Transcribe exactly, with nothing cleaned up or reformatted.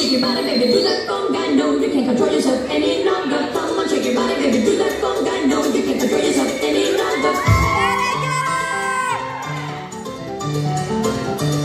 shake your body, baby, do that conga. No, you can't control yourself any longer. Come on, shake your body, baby, do that conga. No, you can't control yourself any longer.